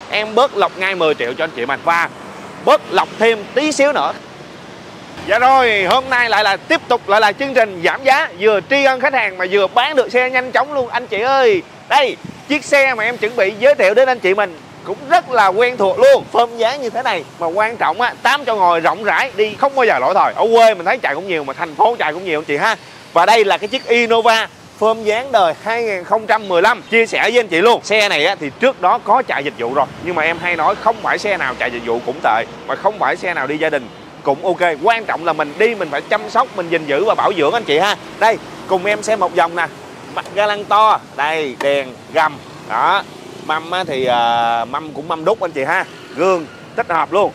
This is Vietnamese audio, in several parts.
em bớt lọc ngay 10 triệu cho anh chị mình và bớt lọc thêm tí xíu nữa. Dạ rồi, hôm nay lại là tiếp tục lại là chương trình giảm giá, vừa tri ân khách hàng mà vừa bán được xe nhanh chóng luôn anh chị ơi. Đây, chiếc xe mà em chuẩn bị giới thiệu đến anh chị mình cũng rất là quen thuộc luôn. Phơm dáng như thế này mà quan trọng á, 8 chỗ ngồi rộng rãi, đi không bao giờ lỗi thời. Ở quê mình thấy chạy cũng nhiều mà thành phố chạy cũng nhiều anh chị ha. Và đây là cái chiếc Innova phơm dáng đời 2015. Chia sẻ với anh chị luôn, xe này á, thì trước đó có chạy dịch vụ rồi, nhưng mà em hay nói không phải xe nào chạy dịch vụ cũng tệ, mà không phải xe nào đi gia đình cũng ok. Quan trọng là mình đi mình phải chăm sóc, mình gìn giữ và bảo dưỡng anh chị ha. Đây, cùng em xem một vòng nè. Mặt ga lăng to, đây, đèn gầm đó, mâm thì mâm cũng mâm đúc anh chị ha, gương tích hợp luôn.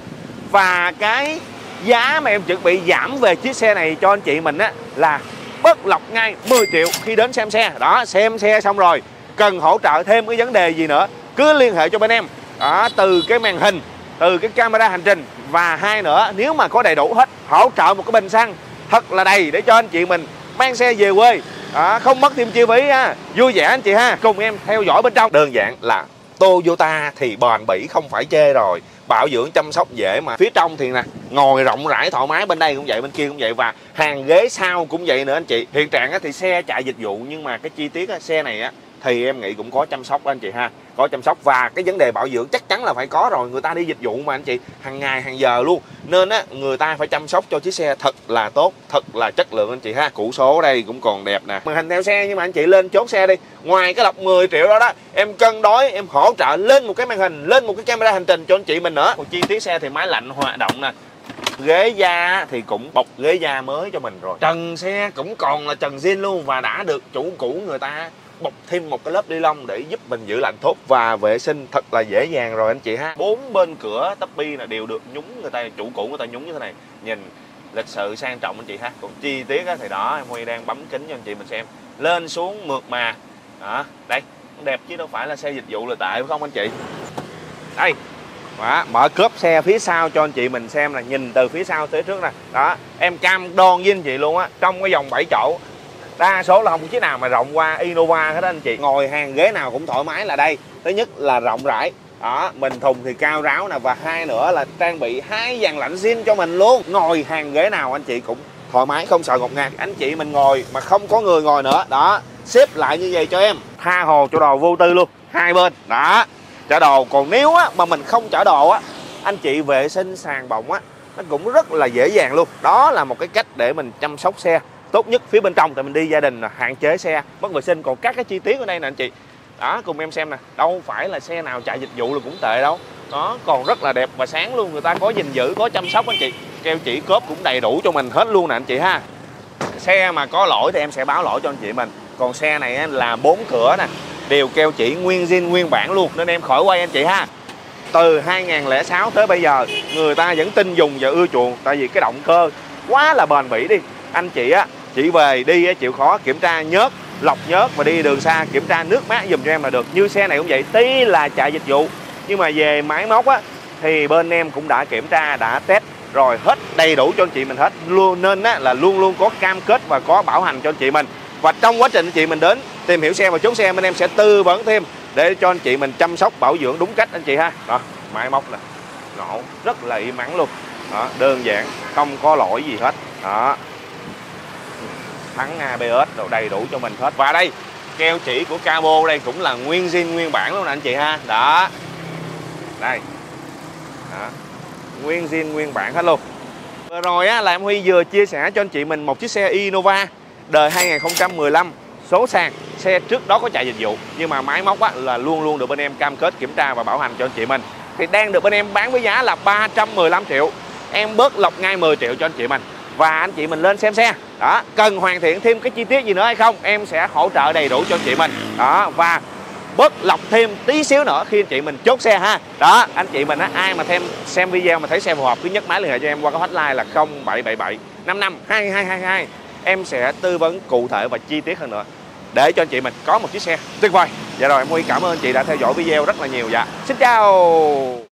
Và cái giá mà em chuẩn bị giảm về chiếc xe này cho anh chị mình á là bớt lọc ngay 10 triệu khi đến xem xe. Đó, xem xe xong rồi cần hỗ trợ thêm cái vấn đề gì nữa cứ liên hệ cho bên em đó, từ cái màn hình, từ cái camera hành trình, và hai nữa nếu mà có đầy đủ hết, hỗ trợ một cái bình xăng thật là đầy để cho anh chị mình mang xe về quê đó, không mất thêm chi phí ha. Vui vẻ anh chị ha, cùng em theo dõi bên trong. Đơn giản là Toyota thì bền bỉ không phải chê rồi, bảo dưỡng chăm sóc dễ, mà phía trong thì nè, ngồi rộng rãi thoải mái, bên đây cũng vậy, bên kia cũng vậy, và hàng ghế sau cũng vậy nữa anh chị. Hiện trạng á, thì xe chạy dịch vụ nhưng mà cái chi tiết á, xe này á thì em nghĩ cũng có chăm sóc đó anh chị ha, có chăm sóc. Và cái vấn đề bảo dưỡng chắc chắn là phải có rồi, người ta đi dịch vụ mà anh chị, hàng ngày hàng giờ luôn, nên á người ta phải chăm sóc cho chiếc xe thật là tốt, thật là chất lượng anh chị ha. Củ số đây cũng còn đẹp nè, màn hình theo xe. Nhưng mà anh chị lên chốt xe đi, ngoài cái lọc 10 triệu đó em cân đối, em hỗ trợ lên một cái màn hình, lên một cái camera hành trình cho anh chị mình nữa. Còn chi tiết xe thì máy lạnh hoạt động nè, ghế da thì cũng bọc ghế da mới cho mình rồi, trần xe cũng còn là trần zin luôn, và đã được chủ cũ người ta bọc thêm một cái lớp ni lông để giúp mình giữ lạnh tốt và vệ sinh thật là dễ dàng rồi anh chị ha. Bốn bên cửa tắp bi là đều được nhúng, người ta chủ cũ người ta nhúng như thế này, nhìn lịch sự sang trọng anh chị ha. Còn chi tiết thì đó, em Huy đang bấm kính cho anh chị mình xem, lên xuống mượt mà đó, đây đẹp chứ đâu phải là xe dịch vụ là tệ phải không anh chị. Đây đó, mở cốp xe phía sau cho anh chị mình xem là nhìn từ phía sau tới trước nè. Đó, em cam đoan với anh chị luôn á, trong cái dòng 7 chỗ đa số là không có chiếc nào mà rộng qua Innova hết đó anh chị. Ngồi hàng ghế nào cũng thoải mái là đây. Thứ nhất là rộng rãi đó, mình thùng thì cao ráo nè, và hai nữa là trang bị 2 dàn lạnh zin cho mình luôn. Ngồi hàng ghế nào anh chị cũng thoải mái, không sợ ngột ngạt. Anh chị mình ngồi mà không có người ngồi nữa đó, xếp lại như vậy cho em, tha hồ chỗ đồ vô tư luôn, hai bên đó chở đồ. Còn nếu á mà mình không chở đồ á, anh chị vệ sinh sàn bọng á nó cũng rất là dễ dàng luôn. Đó là một cái cách để mình chăm sóc xe tốt nhất phía bên trong, tại mình đi gia đình là hạn chế xe mất vệ sinh. Còn các cái chi tiết ở đây nè anh chị đó, cùng em xem nè, đâu phải là xe nào chạy dịch vụ là cũng tệ đâu, nó còn rất là đẹp và sáng luôn. Người ta có gìn giữ, có chăm sóc anh chị. Keo chỉ cốp cũng đầy đủ cho mình hết luôn nè anh chị ha. Xe mà có lỗi thì em sẽ báo lỗi cho anh chị mình. Còn xe này là 4 cửa nè, đều keo chỉ nguyên zin nguyên bản luôn, nên em khỏi quay anh chị ha. Từ 2006 tới bây giờ người ta vẫn tin dùng và ưa chuộng, tại vì cái động cơ quá là bền bỉ đi. Anh chị á, chỉ về đi á, chịu khó kiểm tra nhớt, lọc nhớt, và đi đường xa kiểm tra nước mát giùm cho em là được. Như xe này cũng vậy, tí là chạy dịch vụ nhưng mà về máy móc á thì bên em cũng đã kiểm tra, đã test rồi, hết đầy đủ cho anh chị mình hết luôn, nên á là luôn luôn có cam kết và có bảo hành cho anh chị mình. Và trong quá trình anh chị mình đến tìm hiểu xe và chốt xe, bên em sẽ tư vấn thêm để cho anh chị mình chăm sóc bảo dưỡng đúng cách anh chị ha. Đó, máy móc nè, nổ rất là im ắng luôn đó, đơn giản không có lỗi gì hết đó, thắng ABS đồ đầy đủ cho mình hết. Và đây keo chỉ của cabo đây cũng là nguyên zin nguyên bản luôn nè anh chị ha. Đó, đây đó, nguyên zin nguyên bản hết luôn. Vừa rồi á là em Huy vừa chia sẻ cho anh chị mình một chiếc xe Innova đời 2015 số sàn. Xe trước đó có chạy dịch vụ nhưng mà máy móc á là luôn luôn được bên em cam kết kiểm tra và bảo hành cho anh chị mình. Thì đang được bên em bán với giá là 315 triệu. Em bớt lọc ngay 10 triệu cho anh chị mình. Và anh chị mình lên xem xe đó, cần hoàn thiện thêm cái chi tiết gì nữa hay không, em sẽ hỗ trợ đầy đủ cho anh chị mình đó. Và bớt lọc thêm tí xíu nữa khi anh chị mình chốt xe ha. Đó, anh chị mình á, ai mà xem video mà thấy xe phù hợp cứ nhấc máy liên hệ cho em qua cái hotline là 0777 55 2222. Em sẽ tư vấn cụ thể và chi tiết hơn nữa để cho anh chị mình có một chiếc xe tuyệt vời. Dạ rồi, em Huy cảm ơn anh chị đã theo dõi video rất là nhiều. Dạ, xin chào.